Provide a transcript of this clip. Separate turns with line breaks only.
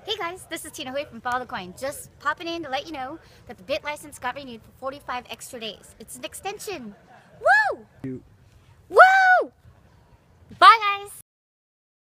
Hey guys, this is Tina Hui from Follow the Coin. Just popping in to let you know that the Bit license got renewed for 45 extra days. It's an extension. Woo!